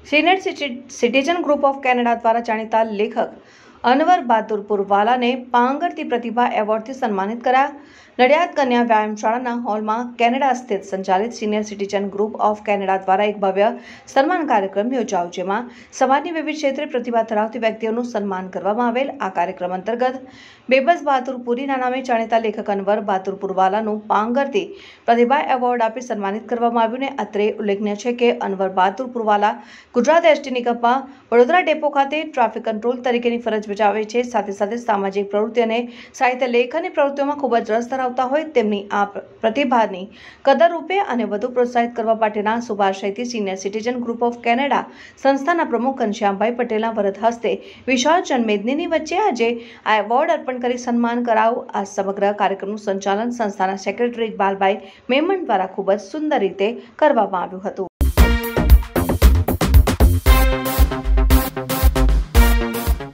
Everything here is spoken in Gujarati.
Senior citizen group of Canada દ્વારા જાણીતા લેખક અનવર બહાદુર પુરવાલાને પાંગરતી પ્રતિભા એવોર્ડથી સન્માનિત કરાયા। નડિયાદ કન્યા વ્યાયામશાળાના હોલમાં કેનેડા સ્થિત સંચાલિત senior citizen group of Canada દ્વારા એક ભવ્ય સન્માન કાર્યક્રમ યોજાયો, જેમાં સમાજની વિવિધ ક્ષેત્રે પ્રતિભા ધરાવતી વ્યક્તિઓનું સન્માન કરવામાં આવેલ। આ કાર્યક્રમ અંતર્ગત બેબસ બહાદુર પુરીના નામે જાણીતા લેખક અનવર બહાદુર પુરવાલાનું પાંગરતી પ્રતિભા એવોર્ડ આપી સન્માનિત કરવામાં આવ્યું। ને અત્રે ઉલ્લેખનીય છે કે અનવર બહાદુર પુરવાલા ગુજરાત એસટી નિગમમાં વડોદરા ડેપો ખાતે ટ્રાફિક કંટ્રોલ તરીકેની ફરજ બજાવે છે। સાથે સાથે સામાજિક પ્રવૃત્તિ અને સાહિત્ય લેખનની પ્રવૃત્તિઓમાં ખૂબ જ રસ ધરાવતા હોય તેમની આ પ્રતિભાની કદર રૂપે અને વધુ પ્રોત્સાહિત કરવા માટેના શુભાશયથી senior citizen group of Canada સંસ્થાના પ્રમુખ ઘનશ્યામભાઈ પટેલના વરદ હસ્તે વિશાળ જનમેદનીની વચ્ચે આજે આ એવોર્ડ અર્પણ કરી સન્માન કરાવું। આ સમગ્ર કાર્યક્રમનું સંચાલન સંસ્થાના સેક્રેટરી ઇકબાલભાઈ મેમણ દ્વારા ખૂબ જ સુંદર રીતે કરવામાં આવ્યું હતું।